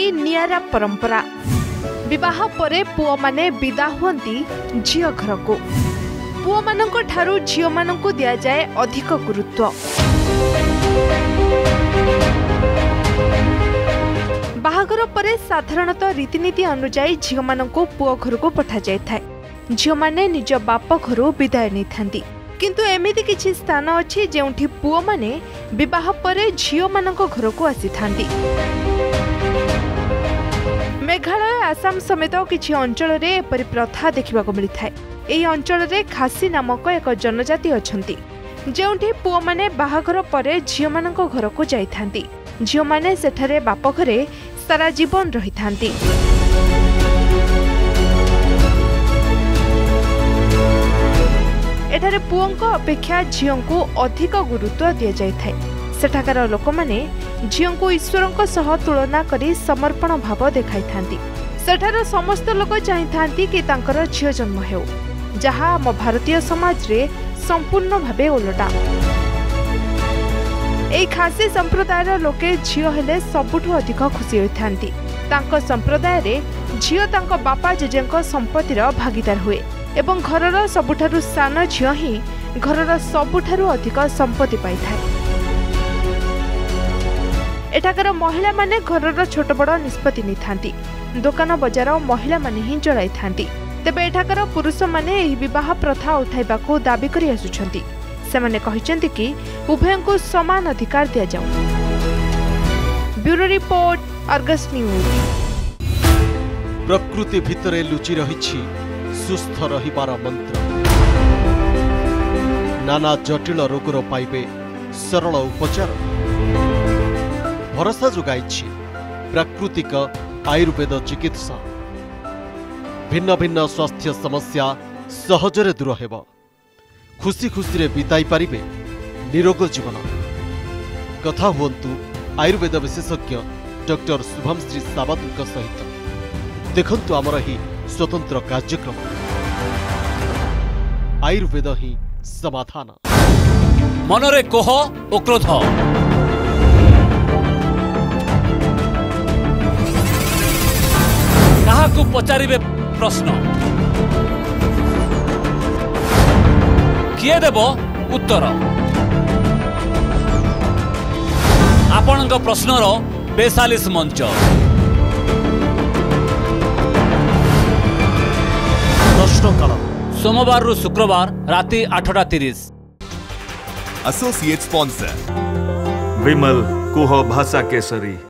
नियारा परंपरा। विवाह परे पुओ माने विदा हुअंती झियो घर को। पुओ मानंको ठारू झियो मानंको दिया जाए अधिक गुरुत्व। बाहागर परे साधारणतः रीतिनीति अनुसार झियो मानंको पुओ घर को पठा जाय थाए। झियो माने निज बाप घर विदाय नहीं थांती, किंतु एमिति किछि स्थान अछि जेउठी पुओ माने विवाह परे झियो मानंको घर को आसी थांती। मेघालय आसाम समेत किछि अंचल रे एपरि प्रथा देखिबा को मिलि थाए। एही अंचल रे खासी नामक एक जनजाति अछंती, जेउठी पुओ माने बाहागर परे झियो मानंको घर को जाय थांती। झियो माने सेठारे बाप घरे सारा जीवन रही थांती। एठारे पुओंको अपेक्षा झियोंको अधिक गुरुत्व दिया जाय थाए। सेठाकार लोक माने झियोंको ईश्वरंको सह तुलना करी समर्पण भाव देखाई थांती। सेठार समस्त लोक चाहि थांती कि तांकर झियो जन्म हेउ, जहा आम भारतीय समाज रे संपूर्ण भाबे ओलटा। एई खासी संप्रदायर लोके झियो हेले सबुठु अधिक खुशी होइथांती। तांको संप्रदाय रे झियो तांको बापा जेजेंको संपत्तिर भागीदार हुए एवं घरर सबुठारु सान झियो ही घरर सबुठारु अधिक संपत्ति पाई थाए। एठाकर महिला माने घरर छोट बड़ निष्पत्ति नि थांती। दुकान बजार महिला माने ही चलाई थांती। तेबे एठाकर पुरुष माने एही विवाह प्रथा उठाइबाको दाबी करि आसुछंती। सेमाने कहिसंती कि उभयंको समान अधिकार दिया जाऊ। Bureau report, Argus news. प्रकृति भितरे लुचि रहिछि सुस्थ रहिबार मंत्र। नाना जटिल रोगर पाइबे सरल उपचार। भरोसा जोगाइछि प्राकृतिक आयुर्वेद चिकित्सा। भिन्न भिन्न स्वास्थ्य समस्या सहजरे दूर हेब। खुशी खुशी रे बिताई पारिबे निरोग जीवन। कथा हुअन्तु आयुर्वेद विशेषज्ञ डॉक्टर शुभमश्री सावंत सहित। देखंतु आमर ही स्वतंत्र कार्यक्रम आयुर्वेद ही समाधान। मनरे कोह ओ क्रोध, काहाकु पचारिबे प्रश्न, किए देब उत्तर। आपणक प्रश्नर 42 मंच। प्रश्नकाल सोमवार रु शुक्रवार राति 8:30। एसोसिएट स्पॉन्सर विमल कुह भाषा केसरी।